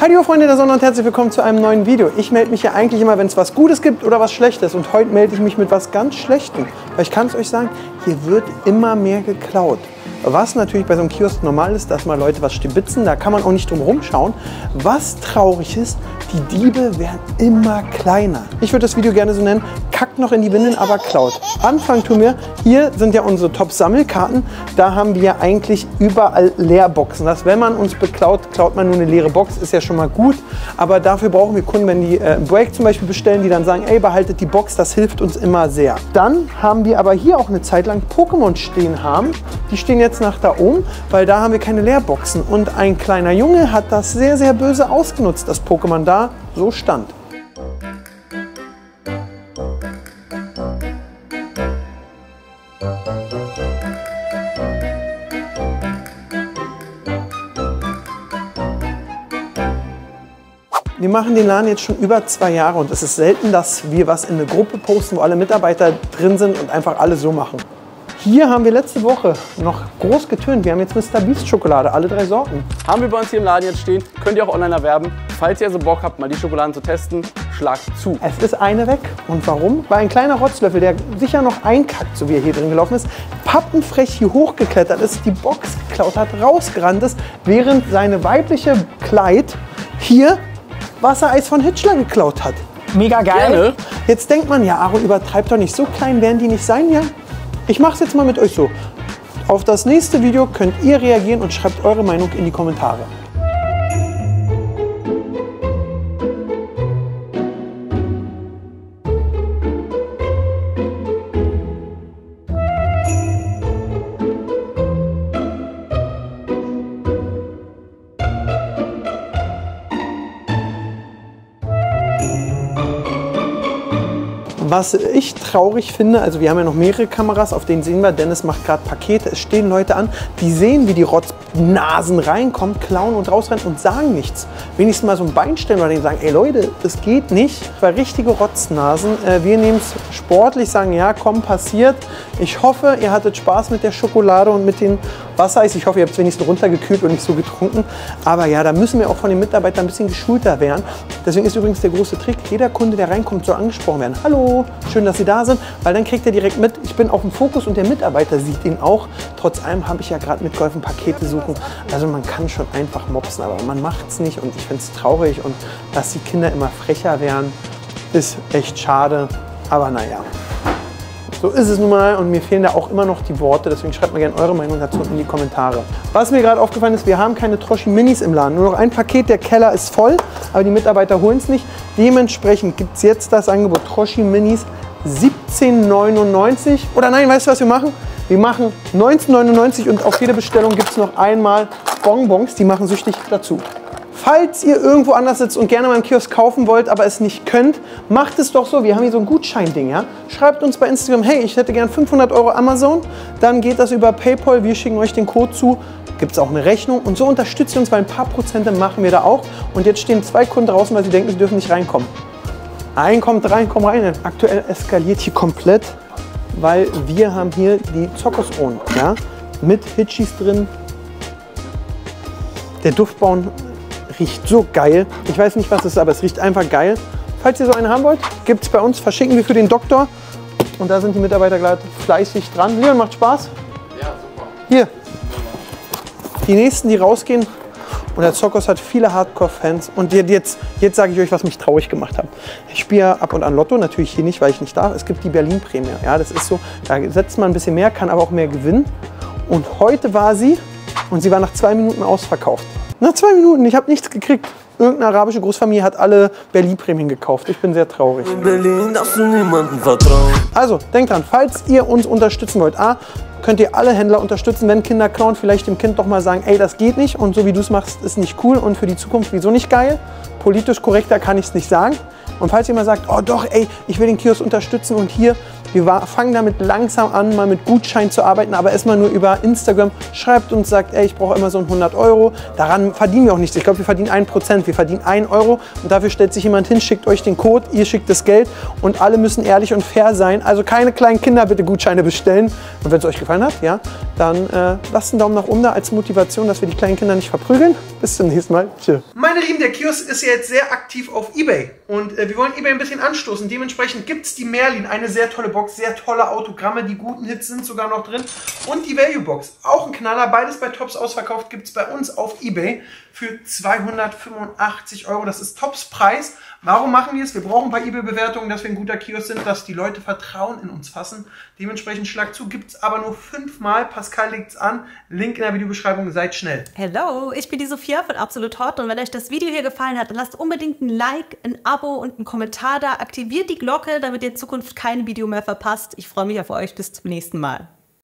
Hallo Freunde der Sonne und herzlich willkommen zu einem neuen Video. Ich melde mich ja eigentlich immer, wenn es was Gutes gibt oder was Schlechtes. Und heute melde ich mich mit was ganz Schlechtem. Weil ich kann es euch sagen, hier wird immer mehr geklaut. Was natürlich bei so einem Kiosk normal ist, dass mal Leute was stibitzen, da kann man auch nicht drum rumschauen. Was traurig ist, die Diebe werden immer kleiner. Ich würde das Video gerne so nennen, kackt noch in die Windeln, aber klaut. Anfangen tun wir, hier sind ja unsere Top-Sammelkarten, da haben wir eigentlich überall Leerboxen. Das, wenn man uns beklaut, klaut man nur eine leere Box, ist ja schon mal gut. Aber dafür brauchen wir Kunden, wenn die Break zum Beispiel bestellen, die dann sagen, ey, behaltet die Box, das hilft uns immer sehr. Dann haben wir aber hier auch eine Zeit lang Pokémon stehen haben. Die stehen jetzt nach da oben, weil da haben wir keine Leerboxen. Und ein kleiner Junge hat das sehr, sehr böse ausgenutzt, dass Pokémon da so stand. Wir machen den Laden jetzt schon über 2 Jahre und es ist selten, dass wir was in eine Gruppe posten, wo alle Mitarbeiter drin sind und einfach alle so machen. Hier haben wir letzte Woche noch groß getönt. Wir haben jetzt Mr. Beast Schokolade, alle 3 Sorten. Haben wir bei uns hier im Laden jetzt stehen, könnt ihr auch online erwerben. Falls ihr also Bock habt, mal die Schokoladen zu testen, schlagt zu. Es ist eine weg. Und warum? Weil ein kleiner Rotzlöffel, der sicher noch einkackt, so wie er hier drin gelaufen ist, pappenfrech hier hochgeklettert ist, die Box geklaut hat, rausgerannt ist, während seine weibliche Kleid hier Wassereis von Hitchler geklaut hat. Mega geil. Gerne. Jetzt denkt man, ja, Aaron, übertreibt doch nicht. So klein werden die nicht sein, ja? Ich mache es jetzt mal mit euch so. Auf das nächste Video könnt ihr reagieren und schreibt eure Meinung in die Kommentare. Was ich traurig finde, also wir haben ja noch mehrere Kameras, auf denen sehen wir, Dennis macht gerade Pakete, es stehen Leute an, die sehen, wie die Rotznasen reinkommen, klauen und rausrennen und sagen nichts. Wenigstens mal so ein Bein stellen oder denen sagen, ey Leute, das geht nicht. Weil richtige Rotznasen, wir nehmen es sportlich, sagen, ja komm, passiert. Ich hoffe, ihr hattet Spaß mit der Schokolade und mit den Wassereis. Ich hoffe, ihr habt es wenigstens runtergekühlt und nicht so getrunken. Aber ja, da müssen wir auch von den Mitarbeitern ein bisschen geschulter werden. Deswegen ist übrigens der große Trick, jeder Kunde, der reinkommt, soll angesprochen werden. Hallo, schön, dass Sie da sind, weil dann kriegt er direkt mit, ich bin auf dem Fokus und der Mitarbeiter sieht ihn auch. Trotz allem habe ich ja gerade mitgeholfen, Pakete suchen. Also man kann schon einfach mopsen, aber man macht es nicht und ich finde es traurig und dass die Kinder immer frecher werden, ist echt schade, aber naja. So ist es nun mal und mir fehlen da auch immer noch die Worte, deswegen schreibt mir gerne eure Meinung dazu in die Kommentare. Was mir gerade aufgefallen ist, wir haben keine Troschi Minis im Laden, nur noch ein Paket, der Keller ist voll, aber die Mitarbeiter holen es nicht. Dementsprechend gibt es jetzt das Angebot Troschi Minis 17,99 oder nein, weißt du, was wir machen? Wir machen 19,99 und auf jede Bestellung gibt es noch einmal Bonbons, die machen süchtig dazu. Falls ihr irgendwo anders sitzt und gerne mal im Kiosk kaufen wollt, aber es nicht könnt, macht es doch so. Wir haben hier so ein Gutscheinding, ja? Schreibt uns bei Instagram, hey, ich hätte gern 500 € Amazon. Dann geht das über PayPal, wir schicken euch den Code zu. Gibt es auch eine Rechnung und so unterstützt ihr uns, weil ein paar Prozente machen wir da auch. Und jetzt stehen 2 Kunden draußen, weil sie denken, sie dürfen nicht reinkommen. Ein kommt rein, komm rein. Aktuell eskaliert hier komplett, weil wir haben hier die Zockersohren, ja? Mit Hitchis drin. Der Duftbaum riecht so geil. Ich weiß nicht, was es ist, aber es riecht einfach geil. Falls ihr so eine haben wollt, gibt es bei uns. Verschicken wir für den Doktor. Und da sind die Mitarbeiter gerade fleißig dran. Leon, macht Spaß? Ja, super. Hier. Die nächsten, die rausgehen. Und der Zokos hat viele Hardcore-Fans. Und jetzt sage ich euch, was mich traurig gemacht hat. Ich spiele ab und an Lotto, natürlich hier nicht, weil ich nicht darf. Es gibt die Berlin-Prämie. Ja, das ist so, da setzt man ein bisschen mehr, kann aber auch mehr gewinnen. Und heute war sie und sie war nach 2 Minuten ausverkauft. Nach 2 Minuten, ich habe nichts gekriegt. Irgendeine arabische Großfamilie hat alle Berlin-Prämien gekauft. Ich bin sehr traurig. In Berlin darfst du niemandem vertrauen. Also, denkt dran, falls ihr uns unterstützen wollt, könnt ihr alle Händler unterstützen, wenn Kinder klauen, vielleicht dem Kind doch mal sagen, ey, das geht nicht und so wie du es machst, ist nicht cool und für die Zukunft wieso nicht geil. Politisch korrekter kann ich es nicht sagen. Und falls ihr mal sagt, oh doch, ey, ich will den Kiosk unterstützen und hier Wir fangen damit langsam an, mal mit Gutschein zu arbeiten, aber erstmal nur über Instagram. Schreibt uns, sagt, ey, ich brauche immer so 100 €. Daran verdienen wir auch nichts. Ich glaube, wir verdienen 1%. Wir verdienen 1 € und dafür stellt sich jemand hin, schickt euch den Code, ihr schickt das Geld und alle müssen ehrlich und fair sein. Also keine kleinen Kinder bitte Gutscheine bestellen. Und wenn es euch gefallen hat, ja, dann lasst einen Daumen nach oben da als Motivation, dass wir die kleinen Kinder nicht verprügeln. Bis zum nächsten Mal. Tschö. Meine Lieben, der Kiosk ist ja jetzt sehr aktiv auf eBay und wir wollen eBay ein bisschen anstoßen. Dementsprechend gibt es die Merlin, eine sehr tolle Box, sehr tolle Autogramme, die guten Hits sind sogar noch drin. Und die Value Box, auch ein Knaller, beides bei Tops ausverkauft, gibt es bei uns auf eBay für 285 €. Das ist Tops Preis. Warum machen wir es? Wir brauchen bei eBay Bewertungen, dass wir ein guter Kiosk sind, dass die Leute Vertrauen in uns fassen. Dementsprechend Schlag zu, gibt es aber nur 5-mal. Pascal legt es an. Link in der Videobeschreibung. Seid schnell. Hello, ich bin die Sophia von Absolut Hot und wenn euch das Video hier gefallen hat, dann lasst unbedingt ein Like, ein Abo und einen Kommentar da. Aktiviert die Glocke, damit ihr in Zukunft kein Video mehr verpasst. Ich freue mich auf euch. Bis zum nächsten Mal.